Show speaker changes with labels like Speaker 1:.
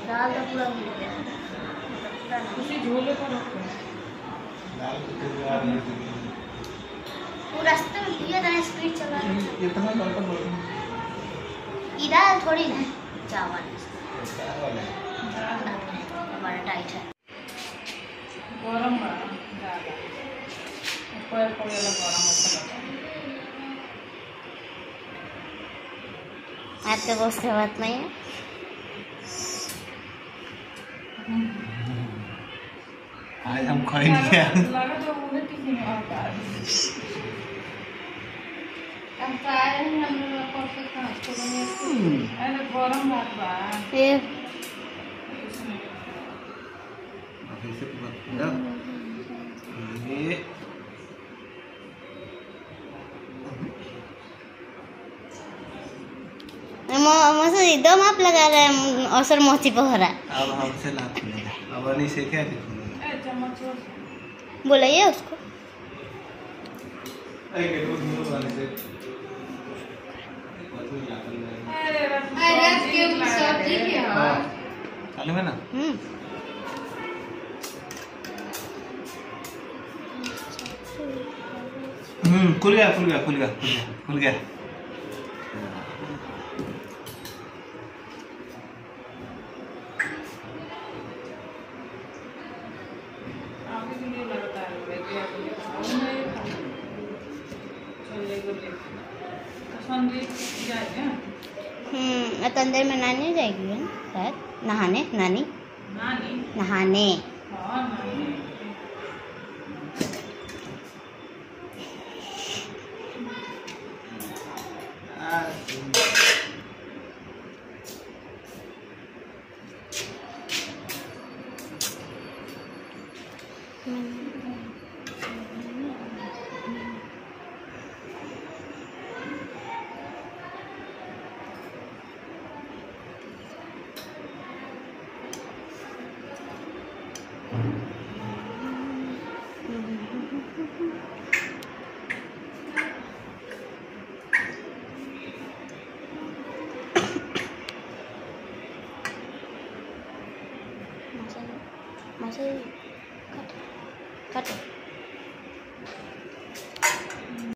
Speaker 1: दाल तो पूरा भूल गया,
Speaker 2: उसी झोले पर रखो।
Speaker 1: वो रास्ते में लिया था स्पीड चला
Speaker 3: इतना बड़ा बड़ा
Speaker 1: इधर थोड़ी ना चावल हमारा टाइट है।
Speaker 2: गरम ज़्यादा ऊपर गरम होता
Speaker 1: आपके बॉस से बात नहीं है।
Speaker 3: आज हम खाएंगे
Speaker 2: लगा तो उन्हें टिफिन आता है।
Speaker 1: हम खा रहे हैं, हम लोग परसों कहाँ से बने
Speaker 2: अरे गरम बात बा
Speaker 1: ये
Speaker 3: अभी से पूरा ये
Speaker 1: मौसम एकदम आप लगा रहे हैं अवसर मोची पर हो रहा है।
Speaker 3: अब हमसे ना खुलेगा, अब नहीं से क्या खुलेगा।
Speaker 2: ए चम्मच
Speaker 1: बोलिए उसको
Speaker 3: अरे वाले से
Speaker 2: अरे
Speaker 4: रात के सब्जी के
Speaker 3: हां चालू है ना। खुल गया खुल गया खुल गया खुल गया।
Speaker 1: तो अंदर में नानी जाएगी ना शायद नहाने, नानी नहाने। Masih kata